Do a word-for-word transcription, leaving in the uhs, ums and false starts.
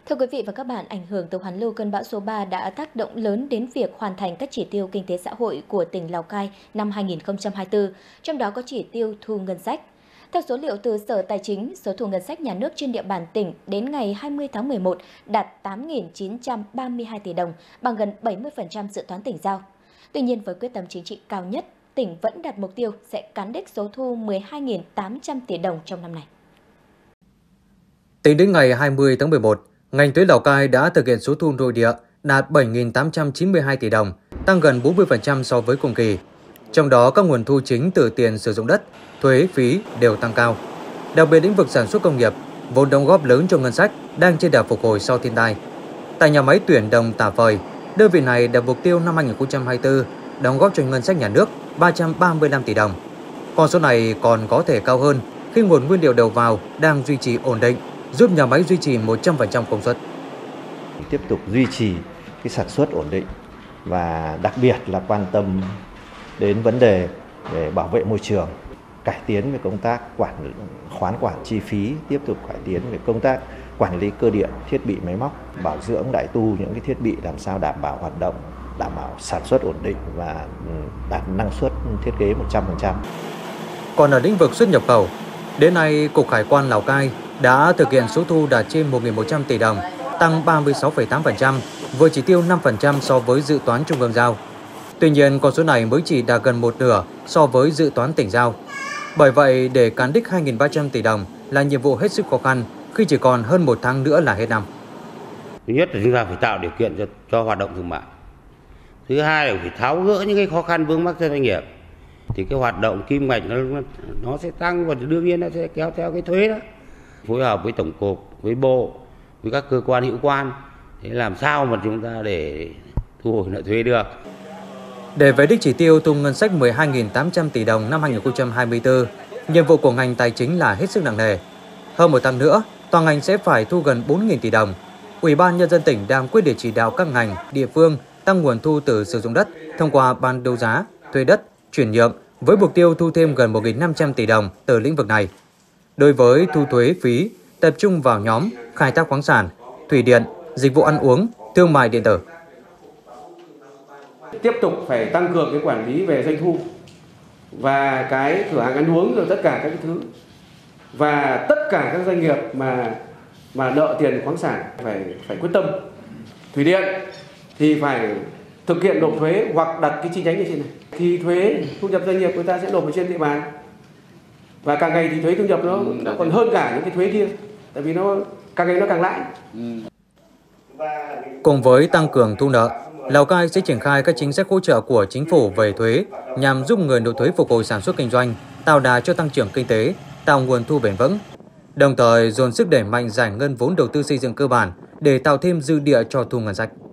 Thưa quý vị và các bạn, ảnh hưởng từ hoàn lưu cơn bão số ba đã tác động lớn đến việc hoàn thành các chỉ tiêu kinh tế xã hội của tỉnh Lào Cai năm hai nghìn không trăm hai mươi tư, trong đó có chỉ tiêu thu ngân sách. Theo số liệu từ Sở Tài chính, số thu ngân sách nhà nước trên địa bàn tỉnh đến ngày hai mươi tháng mười một đạt tám nghìn chín trăm ba mươi hai tỷ đồng, bằng gần bảy mươi phần trăm dự toán tỉnh giao. Tuy nhiên, với quyết tâm chính trị cao nhất, tỉnh vẫn đặt mục tiêu sẽ cán đích số thu mười hai nghìn tám trăm tỷ đồng trong năm này. Tính đến ngày hai mươi tháng mười một, ngành thuế Lào Cai đã thực hiện số thu nội địa đạt bảy nghìn tám trăm chín mươi hai tỷ đồng, tăng gần bốn mươi phần trăm so với cùng kỳ. Trong đó, các nguồn thu chính từ tiền sử dụng đất, thuế, phí đều tăng cao. Đặc biệt lĩnh vực sản xuất công nghiệp, vốn đóng góp lớn cho ngân sách, đang trên đà phục hồi sau thiên tai. Tại nhà máy tuyển đồng Tả Phời, đơn vị này đặt mục tiêu năm hai nghìn không trăm hai mươi tư đóng góp cho ngân sách nhà nước ba trăm ba mươi lăm tỷ đồng. Con số này còn có thể cao hơn khi nguồn nguyên liệu đầu vào đang duy trì ổn định, giúp nhà máy duy trì một trăm phần trăm công suất. Tiếp tục duy trì cái sản xuất ổn định và đặc biệt là quan tâm đến vấn đề để bảo vệ môi trường, cải tiến về công tác quản khoán quản chi phí, tiếp tục cải tiến về công tác quản lý cơ điện, thiết bị máy móc, bảo dưỡng đại tu những cái thiết bị làm sao đảm bảo hoạt động, đảm bảo sản xuất ổn định và đạt năng suất thiết kế một trăm phần trăm. Còn ở lĩnh vực xuất nhập khẩu, đến nay Cục Hải quan Lào Cai đã thực hiện số thu đạt trên một nghìn một trăm tỷ đồng, tăng ba mươi sáu phẩy tám phần trăm, vượt chỉ tiêu năm phần trăm so với dự toán trung ương giao. Tuy nhiên, con số này mới chỉ đạt gần một nửa so với dự toán tỉnh giao. Bởi vậy, để cán đích hai nghìn ba trăm tỷ đồng là nhiệm vụ hết sức khó khăn khi chỉ còn hơn một tháng nữa là hết năm. Thứ nhất là chúng ta phải tạo điều kiện cho, cho hoạt động thương mại. Thứ hai là phải tháo gỡ những cái khó khăn vướng mắc cho doanh nghiệp. Thì cái hoạt động kim ngạch nó nó sẽ tăng và đương nhiên nó sẽ kéo theo cái thuế đó. Phối hợp với tổng cục, với bộ, với các cơ quan hữu quan, để làm sao mà chúng ta để thu hồi nợ thuế được. Để về đích chỉ tiêu thu ngân sách mười hai nghìn tám trăm tỷ đồng năm hai nghìn không trăm hai mươi tư, nhiệm vụ của ngành tài chính là hết sức nặng nề. Hơn một tháng nữa, toàn ngành sẽ phải thu gần bốn nghìn tỷ đồng. Ủy ban Nhân dân tỉnh đang quyết liệt chỉ đạo các ngành, địa phương tăng nguồn thu từ sử dụng đất thông qua ban đấu giá, thuê đất, chuyển nhượng với mục tiêu thu thêm gần một nghìn năm trăm tỷ đồng từ lĩnh vực này. Đối với thu thuế phí, tập trung vào nhóm khai thác khoáng sản, thủy điện, dịch vụ ăn uống, thương mại điện tử. Tiếp tục phải tăng cường cái quản lý về doanh thu và cái cửa hàng ăn uống rồi tất cả các cái thứ, và tất cả các doanh nghiệp mà mà nợ tiền khoáng sản phải phải quyết tâm. Thủy điện thì phải thực hiện nộp thuế hoặc đặt cái chi nhánh ở trên này. Thì thuế thu nhập doanh nghiệp người ta sẽ nộp ở trên địa bàn. Và càng ngày thì thuế thu nhập nó, nó còn hơn cả những cái thuế kia, tại vì nó càng ngày nó càng lãi. Cùng với tăng cường thu nợ, Lào Cai sẽ triển khai các chính sách hỗ trợ của chính phủ về thuế nhằm giúp người nộp thuế phục hồi sản xuất kinh doanh, tạo đà cho tăng trưởng kinh tế, tạo nguồn thu bền vững. Đồng thời dồn sức đẩy mạnh giải ngân vốn đầu tư xây dựng cơ bản để tạo thêm dư địa cho thu ngân sách.